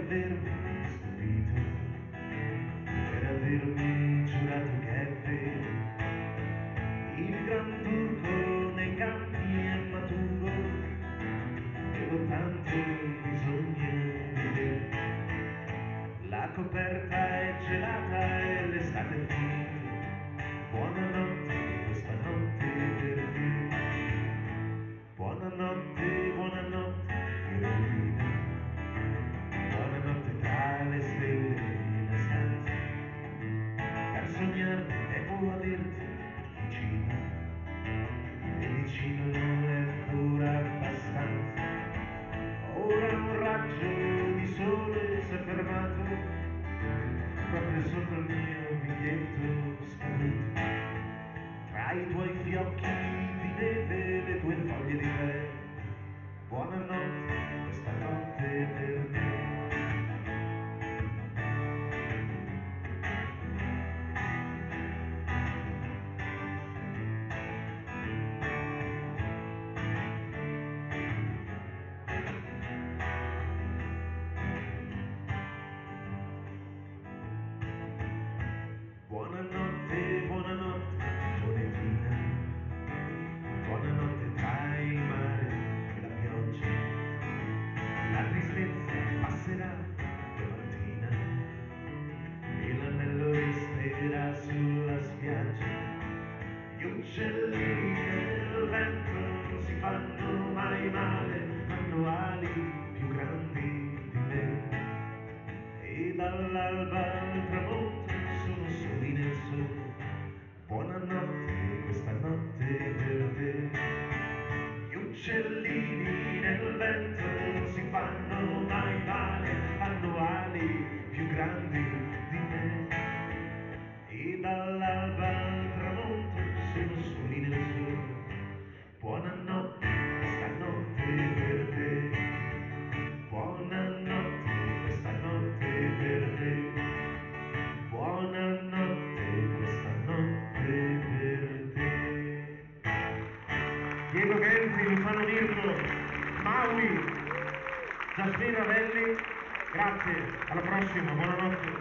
avermi stupito, per avermi giurato che è vero. Il gran turco nei campi è maturo, avevo tanto bisogno di te. La coperta è gelata e l'estate è finita. Buonanotte, questa notte per te. Buonanotte, buonanotte, Carolina. Buonanotte tra le stelle in una stanza, per sognarti devo averti vicino, e vicino non è ancora abbastanza. Ora un raggio di sole si è fermato proprio sopra il mio biglietto scaduto, tra i tuoi fiocchi di neve e le tue foglie di tè. Buonanotte, questa notte per te. Buonanotte, buonanotte, monetina. Buonanotte tra il mare e la pioggia. La tristezza passerà domattina e l'anello resterà sulla spiaggia. Gli uccellini nel vento non si fanno mai male, hanno ali più grandi di me. E dall'alba al tramonto sono soli nel sole. Buonanotte, questa notte per te. Gli uccellini nel vento non si fanno mai male, hanno ali più grandi di me. E dall'alba al tramonto sono soli nel sole. Buonanotte, questa notte per te. Buonanotte, questa notte per te. Buonanotte, questa notte per te. Diego Genzi, Luciano Mirlo, Maui, Giasmina Ravelli, grazie, alla prossima, buonanotte.